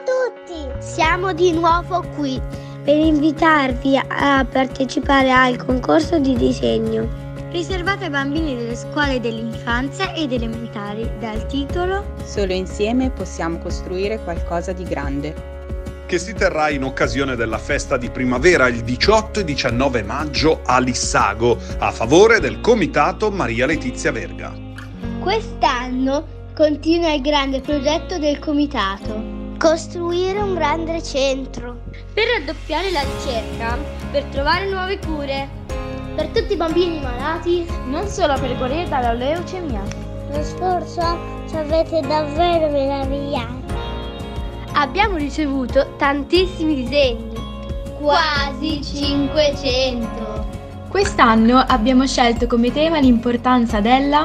tutti! Siamo di nuovo qui per invitarvi a partecipare al concorso di disegno riservato ai bambini delle scuole dell'infanzia ed elementari dal titolo Solo insieme possiamo costruire qualcosa di grande, che si terrà in occasione della festa di primavera il 18 e 19 maggio a Lissago a favore del Comitato Maria Letizia Verga. Quest'anno continua il grande progetto del comitato: costruire un grande centro per raddoppiare la ricerca, per trovare nuove cure per tutti i bambini malati, non solo per guarire dalla leucemia. Lo scorso ci avete davvero meravigliato. Abbiamo ricevuto tantissimi disegni, quasi 500. Quest'anno abbiamo scelto come tema l'importanza della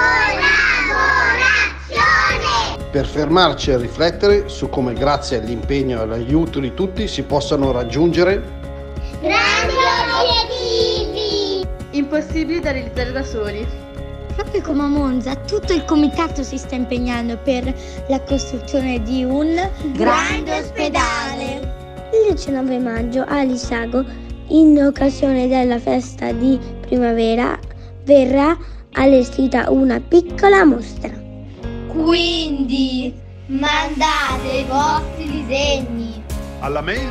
per fermarci a riflettere su come grazie all'impegno e all'aiuto di tutti si possano raggiungere grandi obiettivi impossibili da realizzare da soli. Proprio come a Monza, tutto il comitato si sta impegnando per la costruzione di un grande ospedale. Il 19 maggio a Lissago, in occasione della festa di primavera, verrà allestita una piccola mostra. Quindi mandate i vostri disegni Alla mail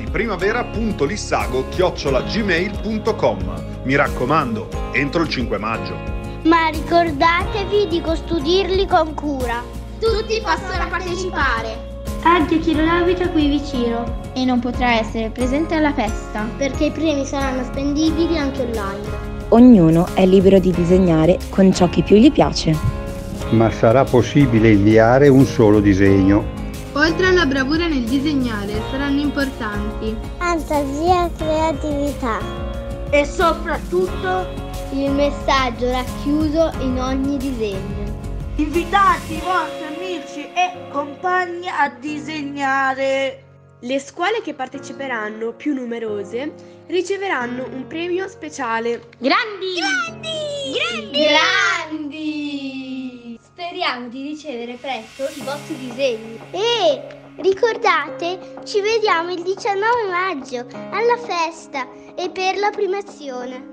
festadiprimavera.lissago@gmail.com. Mi raccomando, entro il 5 maggio. ma ricordatevi di costruirli con cura. Tutti possono partecipare, anche chi non abita qui vicino, E non potrà essere presente alla festa. perché i premi saranno spendibili anche online. Ognuno è libero di disegnare con ciò che più gli piace. Ma sarà possibile inviare un solo disegno. Oltre alla bravura nel disegnare, saranno importanti Fantasia e creatività. E soprattutto il messaggio racchiuso in ogni disegno. Invitate i vostri amici e compagni a disegnare. Le scuole che parteciperanno, più numerose, riceveranno un premio speciale. Grandi! Speriamo di ricevere presto i vostri disegni. E ricordate, ci vediamo il 19 maggio alla festa e per la premiazione.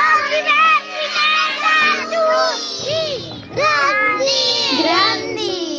Complimenti a tutti! Grandi!